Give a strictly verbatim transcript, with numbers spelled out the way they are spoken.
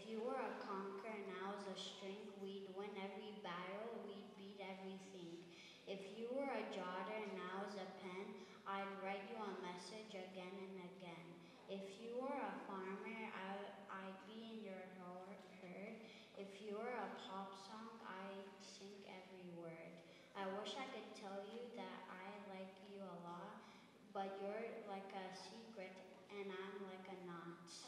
If you were a conqueror and I was a string, we'd win every battle, we'd beat everything. If you were a jotter and I was a pen, I'd write you a message again and again. If you were a farmer, I, I'd be in your herd. If you were a pop song, I'd sing every word. I wish I could tell you that I like you a lot, but you're like a secret and I'm like a knot.